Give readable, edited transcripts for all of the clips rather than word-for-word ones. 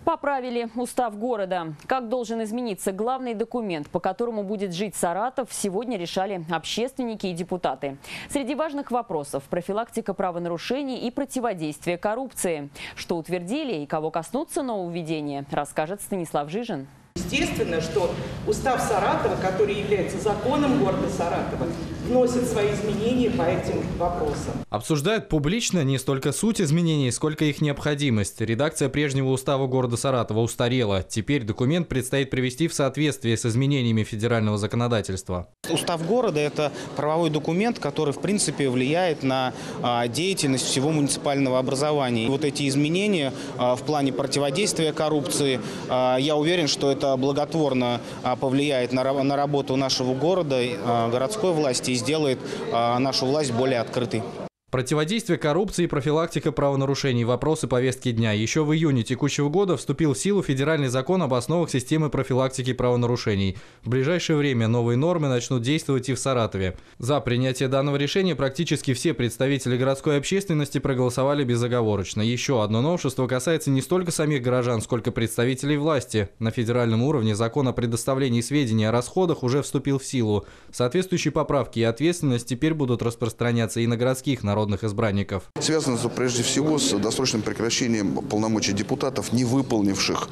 Поправили устав города. Как должен измениться главный документ, по которому будет жить Саратов, сегодня решали общественники и депутаты. Среди важных вопросов – профилактика правонарушений и противодействие коррупции. Что утвердили и кого коснутся нововведения, расскажет Станислав Жижин. Естественно, что устав Саратова, который является законом города Саратова, вносит свои изменения по этим вопросам. Обсуждают публично не столько суть изменений, сколько их необходимость. Редакция прежнего устава города Саратова устарела. Теперь документ предстоит привести в соответствие с изменениями федерального законодательства. Устав города – это правовой документ, который, в принципе, влияет на деятельность всего муниципального образования. И вот эти изменения в плане противодействия коррупции, я уверен, что это благотворно повлияет на работу нашего города, городской власти и сделает нашу власть более открытой. Противодействие коррупции и профилактика правонарушений – вопросы повестки дня. Еще в июне текущего года вступил в силу федеральный закон об основах системы профилактики правонарушений. В ближайшее время новые нормы начнут действовать и в Саратове. За принятие данного решения практически все представители городской общественности проголосовали безоговорочно. Еще одно новшество касается не столько самих горожан, сколько представителей власти. На федеральном уровне закон о предоставлении сведений о расходах уже вступил в силу. Соответствующие поправки и ответственность теперь будут распространяться и на городских народных избранников. Связано это прежде всего с досрочным прекращением полномочий депутатов, не выполнивших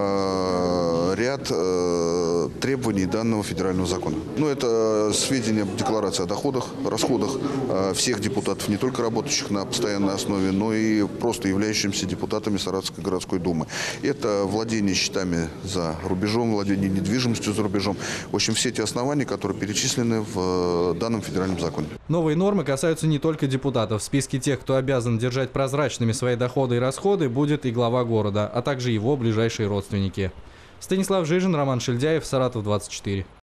ряд требований данного федерального закона. Это сведения об декларации о доходах, расходах всех депутатов, не только работающих на постоянной основе, но и просто являющимся депутатами Саратовской городской думы. Это владение счетами за рубежом, владение недвижимостью за рубежом. В общем, все эти основания, которые перечислены в данном федеральном законе. Новые нормы касаются не только депутатов. В списке тех, кто обязан держать прозрачными свои доходы и расходы, будет и глава города, а также его ближайшие родственники. Станислав Жижин, Роман Шильдяев, Саратов 24.